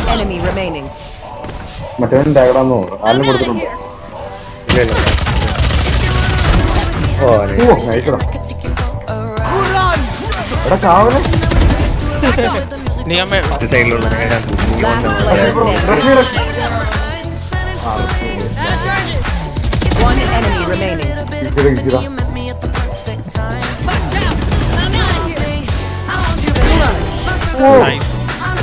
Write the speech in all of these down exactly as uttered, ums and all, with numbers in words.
enemy remaining. മറ്റേ diagram നോ ആലും കൊടുത്തിട്ടുണ്ട്. ഇല്ല ഇല്ല. ഓ നൈസ്. എടാ കാവലെ. നിയമേ സൈഡിലുള്ള നേടാ. One enemy remaining. ഇരിക്കടാ ഇരിക്കടാ. നൈസ്.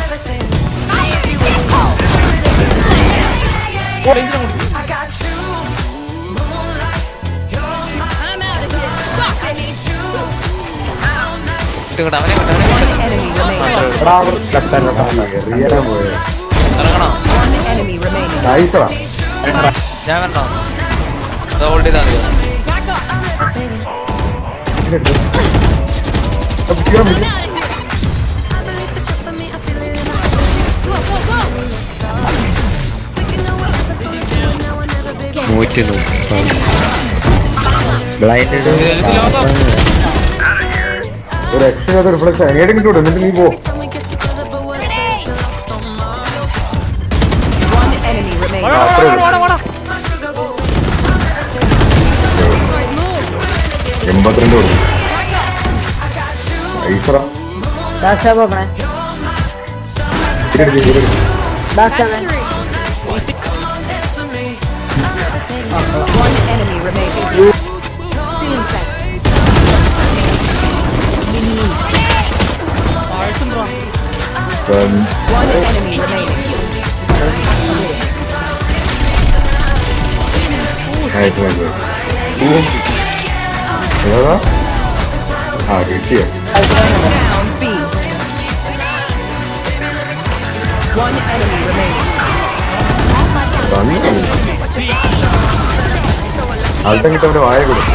അവനെ എടാ അവർ കട്ടാൻ റിയലാ പോയ. ഇറങ്ങണോ? Enemy remaining. നൈസടാ. ഞാൻ വരണോ? അത് ഹോൾഡ് ചെയ്താൽ മതിയോ? നൂറ്റി ബ്ലൈൻഡ് ഒരു എക്സ്ട്രാ റിഫ്ലക്സ് എങ്ങനെയും കിട്ടൂടെ എന്നിട്ട് നീ പോ. One enemy remaining. എൺപത്തിരണ്ട് കൊടുക്കും. ഐസറ One enemy remaining. One enemy remaining. ആ കിട്ടിയ Down B. One enemy remaining. ആൾട്ടം കിട്ടവന്റെ വായ കൊടുക്കും.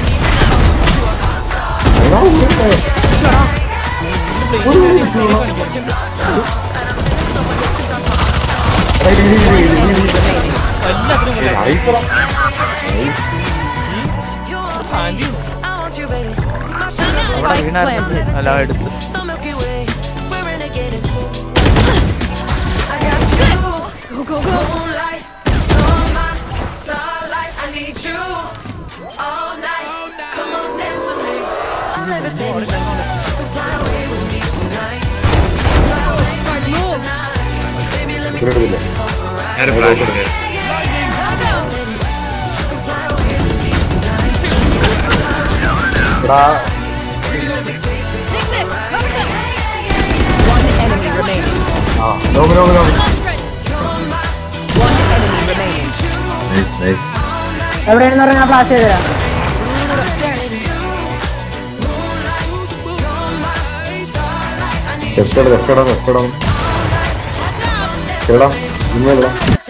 അല്ല എടുത്ത് Go, go, go. എടുത്തില്ലേ One enemy remaining. ആ നോക്ക് നോക്ക് നോക്ക്. One enemy remaining. Nice nice. എവിടെയാണെന്ന് പറഞ്ഞാൽ ഫ്ലാഷ് ചെയ്തുതരാം. ലെഫ്റ്റ് ലെഫ്റ്റ് ലെഫ്റ്റ് ഇടാം ഇന്നലെ